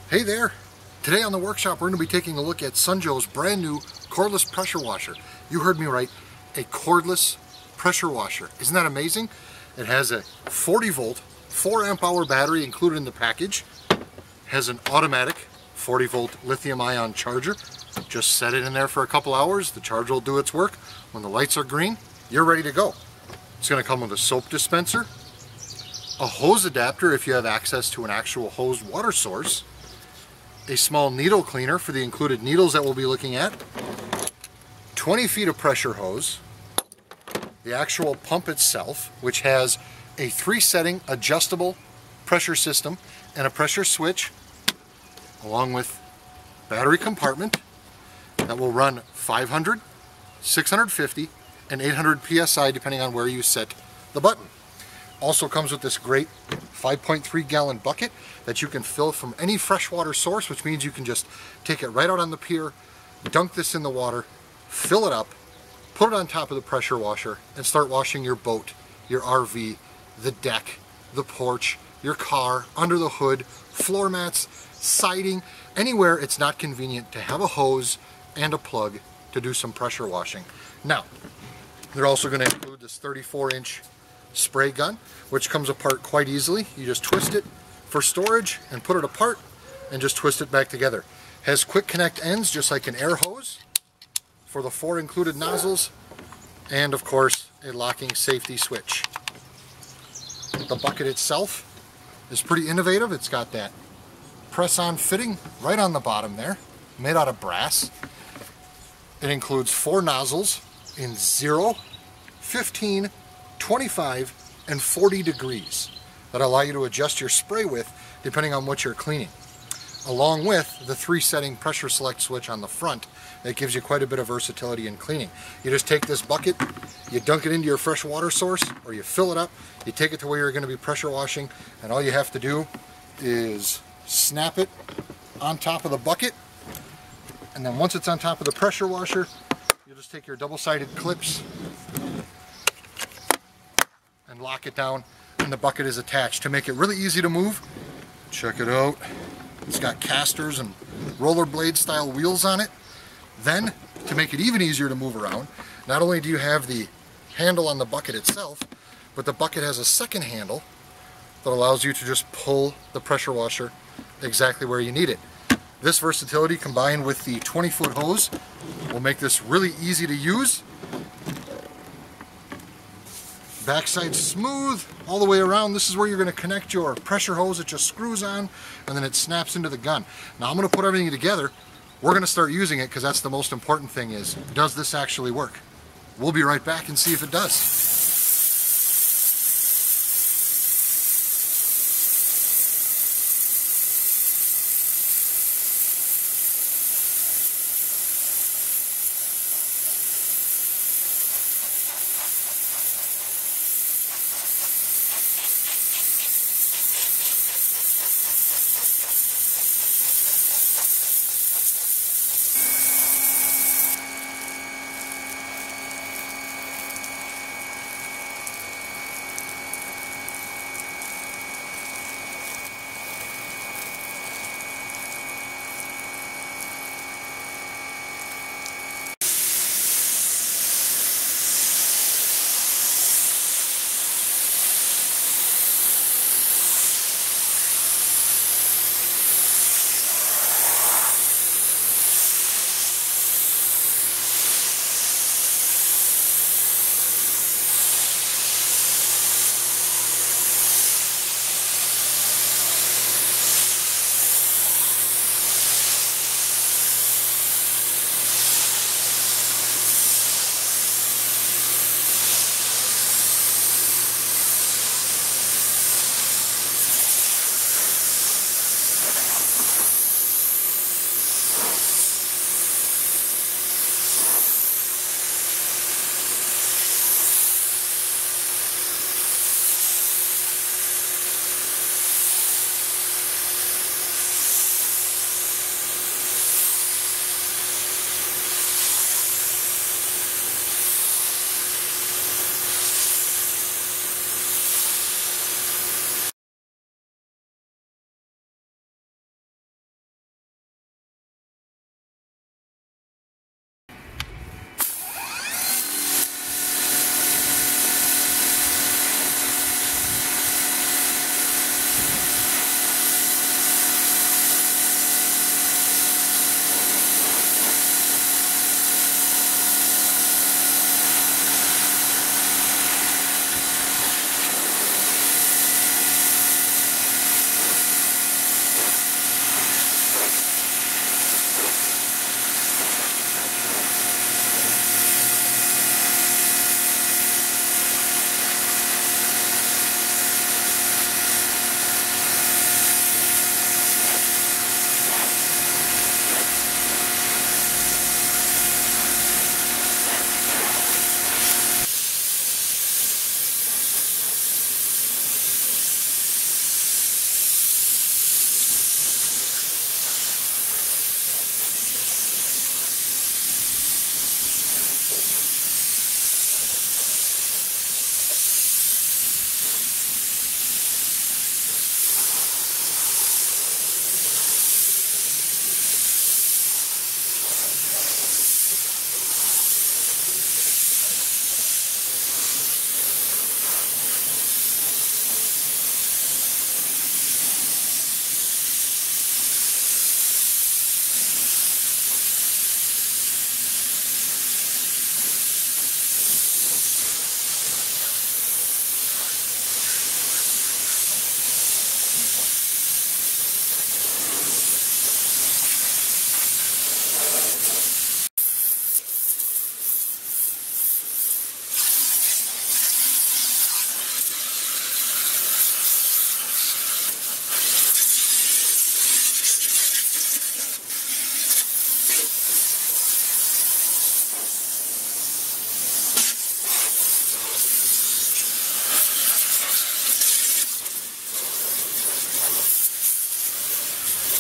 Hey there! Today on the workshop we're going to be taking a look at SunJoe's brand new cordless pressure washer. You heard me right, a cordless pressure washer. Isn't that amazing? It has a 40 volt, 4 amp hour battery included in the package. Has an automatic 40 volt lithium ion charger. Just set it in there for a couple hours, the charger will do its work. When the lights are green, you're ready to go. It's going to come with a soap dispenser, a hose adapter if you have access to an actual hosed water source, a small needle cleaner for the included needles that we'll be looking at, 20 feet of pressure hose, the actual pump itself, which has a 3-setting adjustable pressure system and a pressure switch, along with battery compartment that will run 500, 650, and 800 psi depending on where you set the button. Also comes with this great 5.3 gallon bucket that you can fill from any freshwater source, which means you can just take it right out on the pier, dunk this in the water, fill it up, put it on top of the pressure washer, and start washing your boat, your RV, the deck, the porch, your car, under the hood, floor mats, siding, anywhere it's not convenient to have a hose and a plug to do some pressure washing. Now, they're also going to include this 34-inch spray gun, which comes apart quite easily. You just twist it for storage and put it apart and just twist it back together. Has quick connect ends just like an air hose for the 4 included nozzles, and of course a locking safety switch. The bucket itself is pretty innovative. It's got that press-on fitting right on the bottom there, made out of brass. It includes 4 nozzles in 0, 15, 25, and 40 degrees that allow you to adjust your spray with depending on what you're cleaning, along with the 3-setting pressure select switch on the front that gives you quite a bit of versatility in cleaning. You just take this bucket, you dunk it into your fresh water source, or you fill it up, you take it to where you're going to be pressure washing, and all you have to do is snap it on top of the bucket, and then once it's on top of the pressure washer, you just take your double-sided clips and lock it down, and the bucket is attached. To make it really easy to move, check it out, it's got casters and rollerblade style wheels on it. Then, to make it even easier to move around, not only do you have the handle on the bucket itself, but the bucket has a second handle that allows you to just pull the pressure washer exactly where you need it. This versatility combined with the 20-foot hose will make this really easy to use. Backside smooth all the way around. This is where you're going to connect your pressure hose. It just screws on and then it snaps into the gun. Now I'm going to put everything together. We're going to start using it because that's the most important thing, is, does this actually work? We'll be right back and see if it does.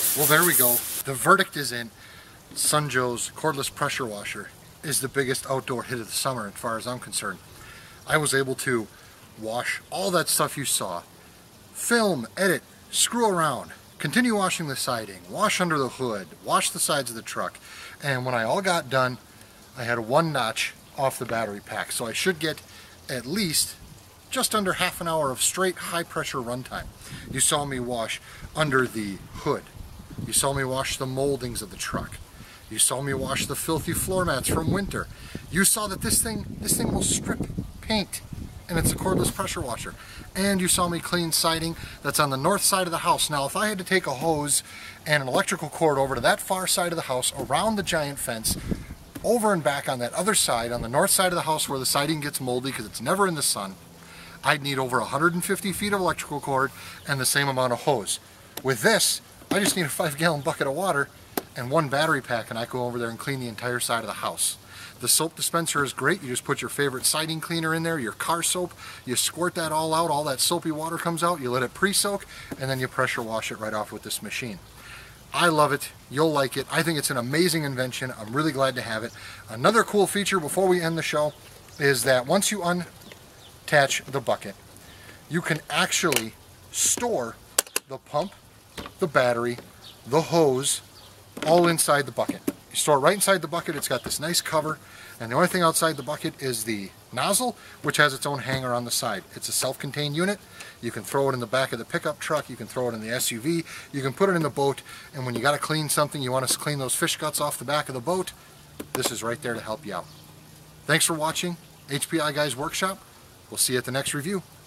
Well, there we go. The verdict is in. SunJoe's cordless pressure washer is the biggest outdoor hit of the summer as far as I'm concerned. I was able to wash all that stuff you saw. Film, edit, screw around, continue washing the siding, wash under the hood, wash the sides of the truck. And when I all got done, I had one notch off the battery pack. So I should get at least just under half an hour of straight high pressure runtime. You saw me wash under the hood. You saw me wash the moldings of the truck. You saw me wash the filthy floor mats from winter. You saw that this thing will strip paint, and it's a cordless pressure washer. And you saw me clean siding that's on the north side of the house. Now, if I had to take a hose and an electrical cord over to that far side of the house, around the giant fence, over and back on that other side, on the north side of the house where the siding gets moldy because it's never in the sun, I'd need over 150 feet of electrical cord and the same amount of hose. With this, I just need a 5-gallon bucket of water and one battery pack, and I go over there and clean the entire side of the house. The soap dispenser is great. You just put your favorite siding cleaner in there, your car soap, you squirt that all out, all that soapy water comes out, you let it pre-soak, and then you pressure wash it right off with this machine. I love it. You'll like it. I think it's an amazing invention. I'm really glad to have it. Another cool feature before we end the show is that once you unattach the bucket, you can actually store the pump, the battery, the hose, all inside the bucket. You store it right inside the bucket. It's got this nice cover, and the only thing outside the bucket is the nozzle, which has its own hanger on the side. It's a self-contained unit. You can throw it in the back of the pickup truck, you can throw it in the SUV, you can put it in the boat, and when you got to clean something, you want to clean those fish guts off the back of the boat, this is right there to help you out. Thanks for watching HPI Guys Workshop. We'll see you at the next review.